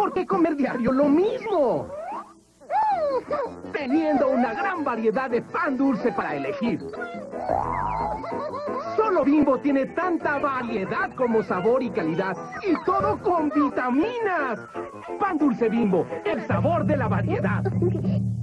¿Por qué comer diario lo mismo? Teniendo una gran variedad de pan dulce para elegir. Solo Bimbo tiene tanta variedad como sabor y calidad. Y todo con vitaminas. Pan dulce Bimbo, el sabor de la variedad.